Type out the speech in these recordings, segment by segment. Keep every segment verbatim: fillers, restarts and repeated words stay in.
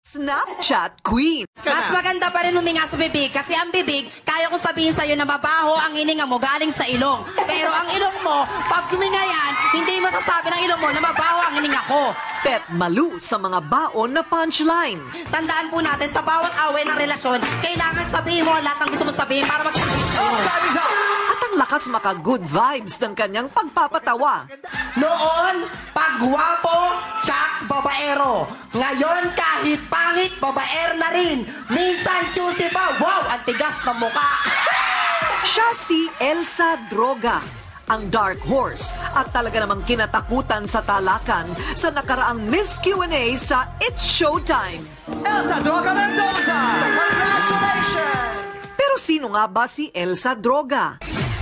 Snapchat Queen. Mas maganda pa rin huminga sa bibig kasi ang bibig, kaya kong sabihin sa'yo na mabaho ang hininga mo galing sa ilong. Pero ang ilong mo, pag huminga yan, hindi masasabi ng ilong mo na mabaho ang hininga ko. Pet Malu sa mga baon na punchline. Tandaan po natin, sa bawat away ng relasyon, kailangan sabihin mo lahat ng gusto mo sabihin para mag-sabihin sa'yo. At ang lakas maka-good vibes ng kanyang pagpapatawa. Noon, pagwapo, tsak, babaero. Ngayon, kahit pangit, babaer na rin. Minsan, choosy pa, wow, ang tigas ng mukha. Siya si Elsa Droga, ang dark horse at talaga namang kinatakutan sa talakan sa nakaraang Miss Q and A sa It's Showtime. Elsa Droga Mendoza! Congratulations! Pero sino nga ba si Elsa Droga?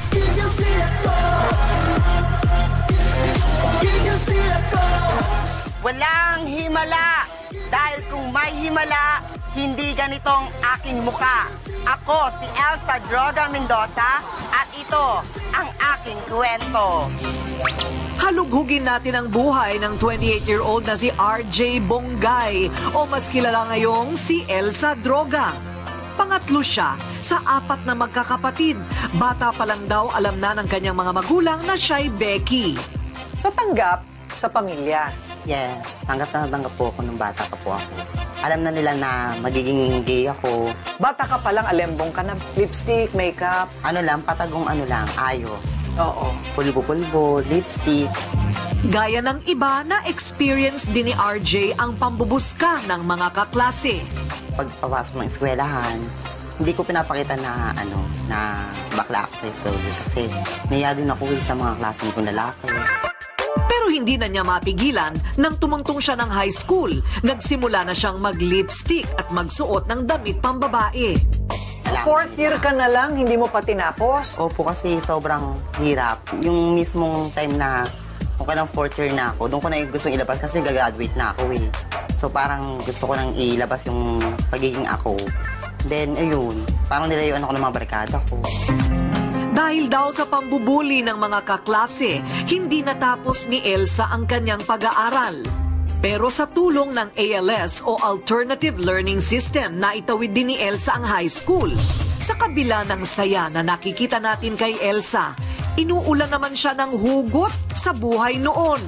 Walang himala. Dahil kung may himala, hindi ganitong aking muka. Ako si Elsa Droga Mendoza at ito ang aking kwento. Halughugin natin ang buhay ng twenty-eight-year-old na si R J Bonggay o mas kilala ngayong si Elsa Droga. Pangatlo siya sa apat na magkakapatid. Bata pa lang daw alam na ng kanyang mga magulang na siya'y Becky. So tanggap sa pamilya? Yes, tanggap na tanggap po ako nung bata pa po ako. Alam na nila na magiging gay ako. Bata ka pa lang, alembong ka na. Lipstick, makeup. Ano lang, patagong ano lang, ayos. Oo. Pulbo-pulbo, lipstick. Gaya ng iba na experience din ni R J ang pambubuska ng mga kaklase. Pagpapasok ng eskwelahan, hindi ko pinapakita na ano na bakla ako sa eskwela kasi naiya din ako sa mga klaseng kong lalaki. Pero hindi na niya mapigilan nang tumuntong siya ng high school. Nagsimula na siyang mag-lipstick at magsuot ng damit pambabae. Fourth year ka na lang, hindi mo pa tinapos? Opo, kasi sobrang hirap. Yung mismong time na kung kailang fourth year na ako, doon ko na yung gustong ilabas kasi gagraduate na ako eh. So parang gusto ko nang ilabas yung pagiging ako. Then, ayun, parang nilayuan ako ng mga barkada ko. Dahil daw sa pambubuli ng mga kaklase, hindi natapos ni Elsa ang kanyang pag-aaral. Pero sa tulong ng A L S o Alternative Learning System, naitawid din ni Elsa ang high school. Sa kabila ng saya na nakikita natin kay Elsa, inuulan naman siya ng hugot sa buhay noon.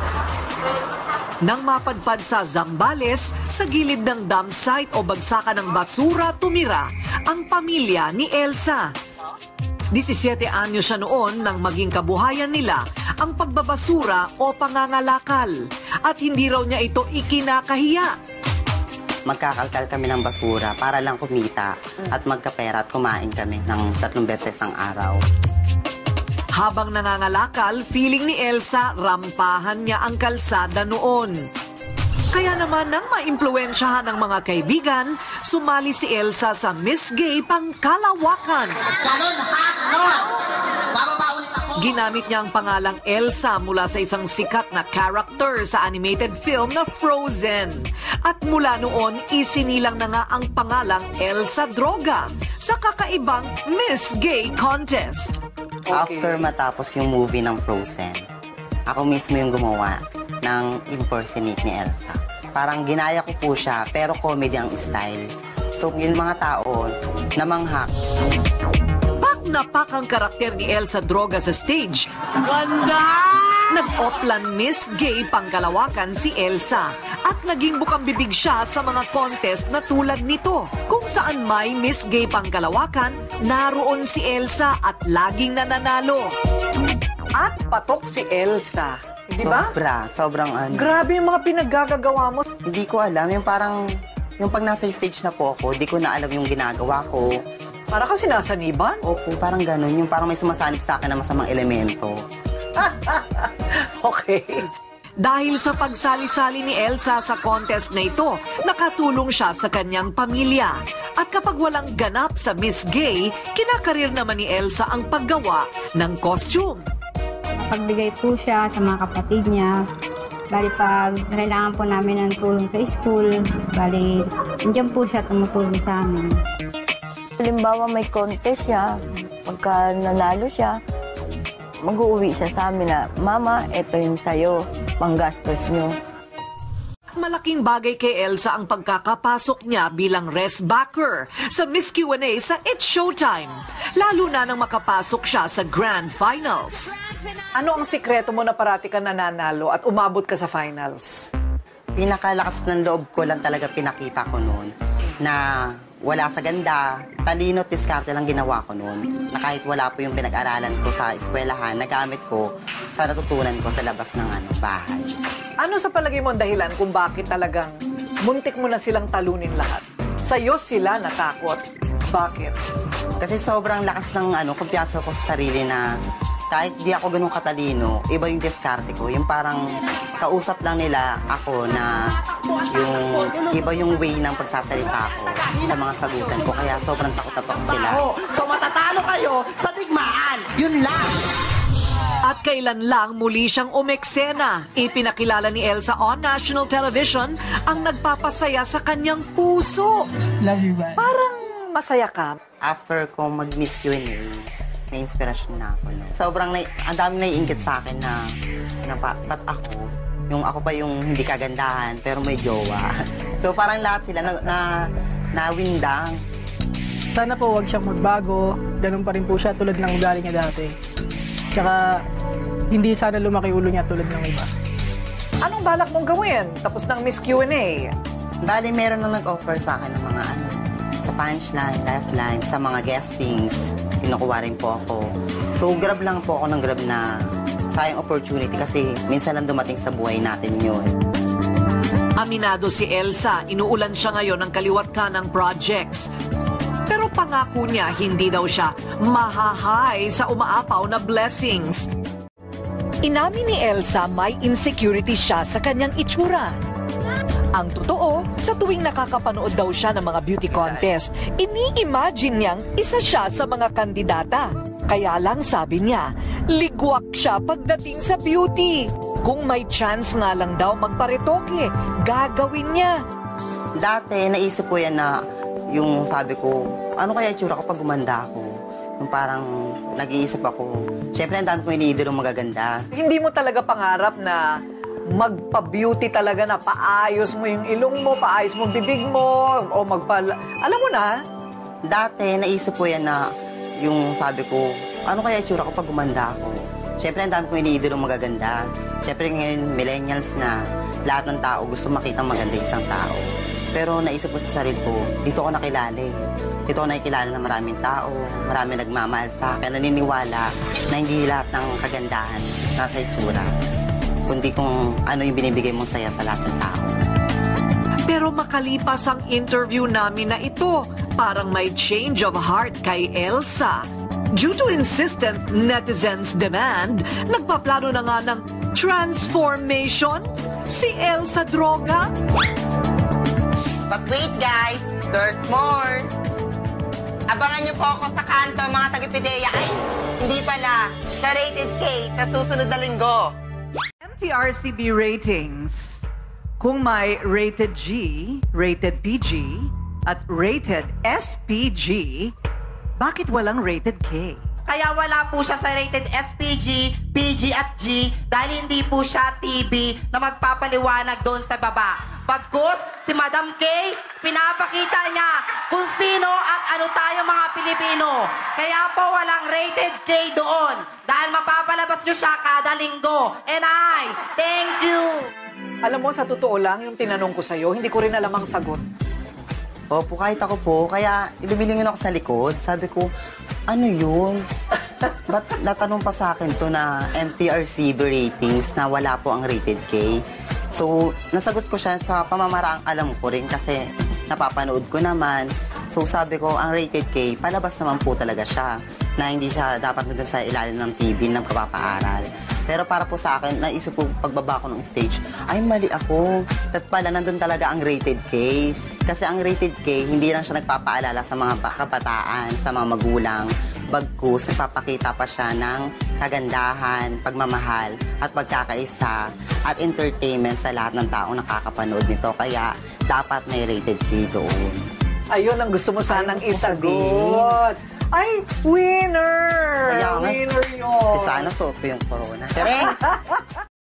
Nang mapadpad sa Zambales, sa gilid ng dump site o bagsakan ng basura tumira ang pamilya ni Elsa. disisiete anyos siya noon nang maging kabuhayan nila ang pagbabasura o pangangalakal at hindi raw niya ito ikinakahiya. Magkakalkal kami ng basura para lang kumita at magkapera at kumain kami ng tatlong beses ang araw. Habang nangangalakal, feeling ni Elsa, rampahan niya ang kalsada noon. Kaya naman nang maimpluwensyahan ng mga kaibigan, sumali si Elsa sa Miss Gay Pangkalawakan. Ganon, ha? Ganon! Bababa ulit ako! Ginamit niya ang pangalang Elsa mula sa isang sikat na character sa animated film na Frozen. At mula noon, isinilang na nga ang pangalang Elsa Droga sa kakaibang Miss Gay Contest. Okay. After matapos yung movie ng Frozen, ako mismo yung gumawa ng impersonate ni Elsa. Parang ginaya ko po siya, pero comedy ang style. So, yung mga tao, namanghak. Pak na pak ang karakter ni Elsa Droga sa stage. Ganda! Nag-oplan Miss Gay Pangkalawakan si Elsa at naging bukang bibig siya sa mga contest na tulad nito. Kung saan may Miss Gay Pangkalawakan, naroon si Elsa at laging nananalo. At patok si Elsa. Di ba? Sobra, sobrang ano. Grabe yung mga pinaggagawa mo. Hindi ko alam, yung parang, yung pag nasa stage na po ako, di ko na alam yung ginagawa ko. Para kasi nasaniban? Opo, parang ganun, yung parang may sumasanib sa akin na masamang elemento. Okay. Dahil sa pagsali-sali ni Elsa sa contest na ito, nakatulong siya sa kanyang pamilya. At kapag walang ganap sa Miss Gay, kinakarir naman ni Elsa ang paggawa ng costume. Pagbigay po siya sa mga kapatid niya. Bali pag kailangan po namin ng tulong sa school, bali nandiyan po siya tumutulong sa amin. Halimbawa may contest siya, pagka nanalo siya, mag-uuwi siya sa amin na, Mama, eto yung sayo, panggastos nyo. Malaking bagay kay Elsa ang pagkakapasok niya bilang rest backer sa Miss Q and A sa It's Showtime, lalo na nang makapasok siya sa grand finals. Ano ang sikreto mo na parati ka nananalo at umabot ka sa finals? Pinakalakas ng loob ko lang talaga pinakita ko noon na wala sa ganda, talino at diskarte lang ginawa ko noon. Na kahit wala po yung pinag-aralan ko sa eskwelahan, nagamit ko sa natutunan ko sa labas ng ano, bahay. Ano sa palagay mo ang dahilan kung bakit talagang muntik mo na silang talunin lahat? Sa'yo sila natakot. Bakit? Kasi sobrang lakas ng ano, kumpiyansa ko sa sarili na kahit di ako ganun katalino, iba yung diskarte ko. Yung parang kausap lang nila ako na yung iba yung way ng pagsasalita ko sa mga sagutan ko. Kaya sobrang takot na takot sila. So matatalo kayo sa digmaan. Yun lang. At kailan lang muli siyang umeksena, ipinakilala ni Elsa on national television ang nagpapasaya sa kanyang puso. Love you, man. Parang masaya ka. After ko mag-Miss Q and A, may inspirasyon na ako. No? Sobrang, na, ang dami naiingit sa akin na, na pa, ba't ako? Yung ako pa yung hindi kagandahan, pero may jowa. So parang lahat sila na, na, nawindang. Sana po wag siyang magbago. Ganun pa rin po siya tulad ng ugali niya dati. Tsaka hindi sana lumaki ulo niya tulad ng iba. Anong balak mong gawin tapos ng Miss Q and A? Bali, meron nang nag-offer sa akin ng mga ano, sa punchline, lifeline, sa mga guestings. Kinukuha rin po ako. So, grab lang po ako ng grab na sayang opportunity kasi minsan lang dumating sa buhay natin yun. Aminado si Elsa, inuulan siya ngayon ng kaliwat ka ng projects. Pero pangako niya, hindi daw siya mahahay sa umaapaw na blessings. Inamin ni Elsa may insecurity siya sa kanyang itsura. Ang totoo, sa tuwing nakakapanood daw siya ng mga beauty contest, ini-imagine niyang isa siya sa mga kandidata. Kaya lang sabi niya, ligwak siya pagdating sa beauty. Kung may chance nga lang daw magparetoke, gagawin niya. Dati, naisip ko yan na yung sabi ko, ano kaya itsura ko pag gumanda ako? Yung parang nag-iisip ako. Siyempre, ang dami ko iniidolo magaganda. Hindi mo talaga pangarap na magpa-beauty talaga na paayos mo yung ilong mo, paayos mo bibig mo, o magpala... Alam mo na? Dati, naisip ko yan na yung sabi ko, ano kaya itsura ko pag gumanda ako? Siyempre, ang dami ko iniidolo magaganda. Siyempre, ngayon, millennials na lahat ng tao gusto makita maganda isang tao. Pero naisip ko sa sarili ko, dito ako nakilala eh. Dito ako nakikilala ng maraming tao, marami nagmamahal sa akin, naniniwala na hindi lahat ng kagandahan nasa itsura, kundi kung ano yung binibigay mong saya sa lahat ng tao. Pero makalipas ang interview namin na ito, parang may change of heart kay Elsa. Due to insistent netizens' demand, nagpaplano na nga ng transformation si Elsa Droga. But wait guys, there's more! Abangan niyo po ako sa kanto, mga taga-Pideya. Ay, hindi pala, sa Rated K sa susunod na linggo. M T R C B ratings. Kung may rated G, rated P G, at rated S P G, bakit walang rated K? Kaya wala po siya sa rated S P G, P G at G dahil hindi po siya T V na magpapaliwanag doon sa baba. Pagkus, si Madam K, pinapakita niya kung sino at ano tayo mga Pilipino. Kaya po walang rated K doon dahil mapapalabas niyo siya kada linggo. And I, thank you! Alam mo, sa totoo lang, yung tinanong ko sa'yo, hindi ko rin alam ang sagot. Opo, kahit ako po. Kaya ibibilingin ako sa likod. Sabi ko, ano yun? Ba't natanong pa sa akin to na M T R C B ratings na wala po ang rated K? So, nasagot ko siya sa pamamaraang alam ko rin kasi napapanood ko naman. So, sabi ko, ang rated K, palabas naman po talaga siya na hindi siya dapat nandun sa ilalim ng T V ng kapapaaral. Pero para po sa akin, naisip ko pagbaba ko ng stage, ay mali ako. At pala, nandun talaga ang rated K. Kasi ang rated K, hindi lang siya nagpapaalala sa mga kabataan, sa mga magulang. Bagkus, nagpapakita pa siya ng kagandahan, pagmamahal, at pagkakaisa, at entertainment sa lahat ng taong nakakapanood nito. Kaya, dapat may rated K doon. Ayun ang gusto mo sanang Ayun gusto isagot. Ay, winner! Kaya nga, Winner yun! sana suot ko yung corona. Tere!